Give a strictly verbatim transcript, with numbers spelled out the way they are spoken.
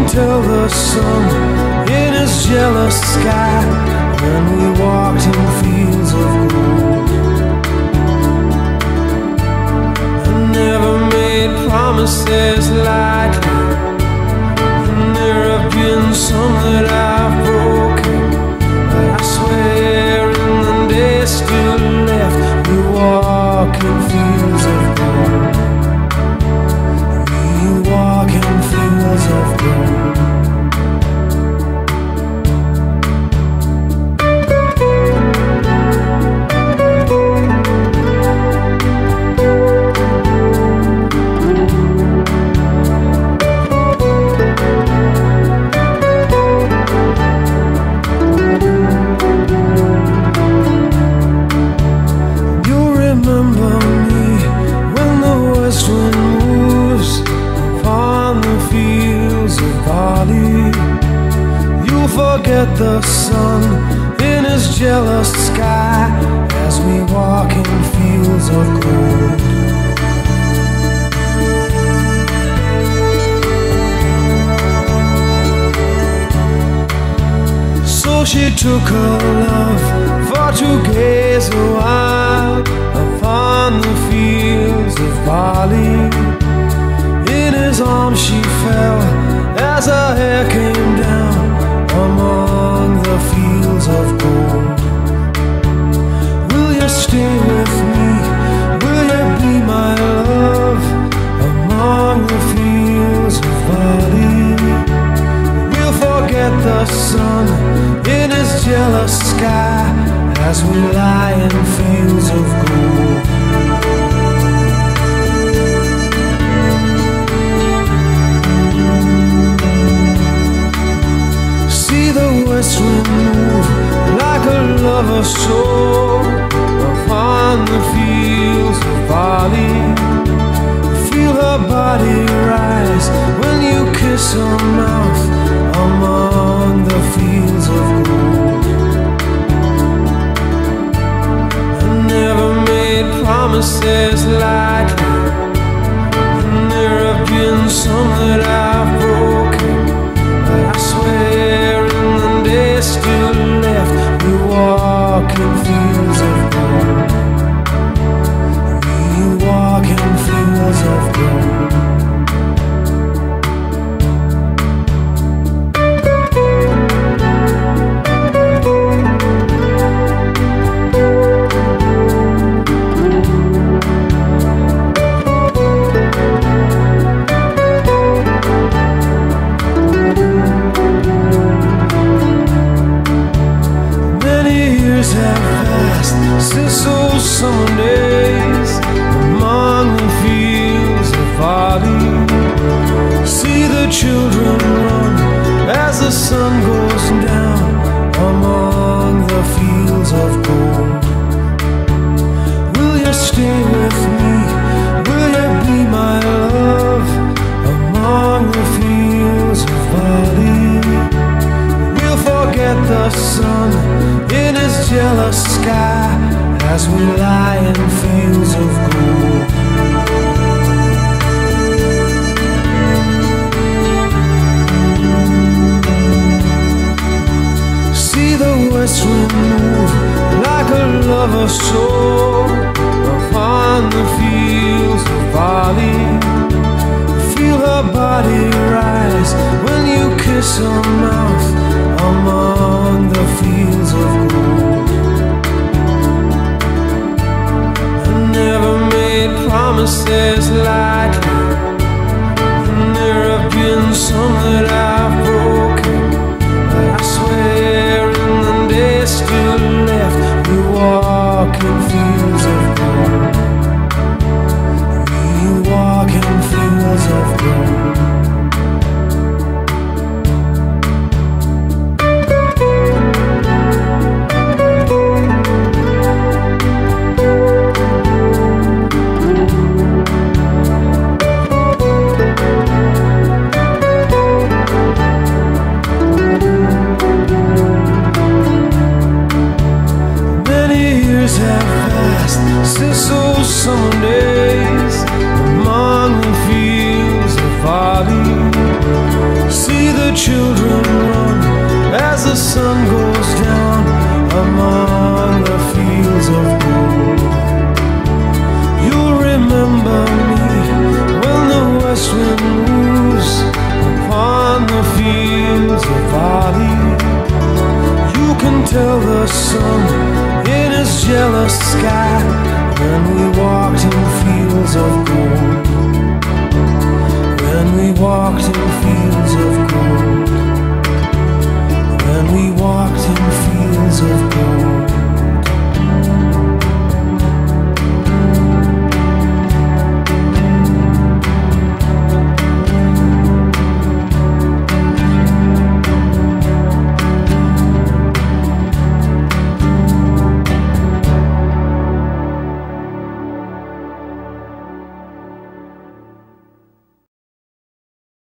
tell the sun in his jealous sky when we walked in fields of gold. I never made promises lightly, and there have been some that I've broken, but I swear in the days still left we walk in fields of gold. We walk in fields of gold. Forget the sun in his jealous sky as we walk in fields of gold. So she took her love for to gaze a while upon the fields of barley. In his arms she fell as her hair came down among the fields of gold. Will you stay with me? Will you be my love among the fields of barley? We'll forget the sun in his jealous sky as we lie in fields of gold. West wind move like a lover's soul upon the fields of barley. Feel her body rise when you kiss her mouth among the fields of gold. I never made promises lightly, and there have been some that I've broken, but I swear still left we walk in fields of gold. We walk in fields of gold. Since those summer days among the fields of barley, see the children run as the sun goes down among the fields of gold. Will you stay with me? Will you be my love among the fields of barley? We'll forget the sun in his jealous sky as we lie in fields of gold. See the west wind move like a lover's soul upon the fields of barley. Feel her body rise when you kiss her mouth among the fields of gold. Never made promises lightly, and there have been some that I've broken, but I swear in the days still left we walk in fields of gold. We walk in fields of gold. sky when we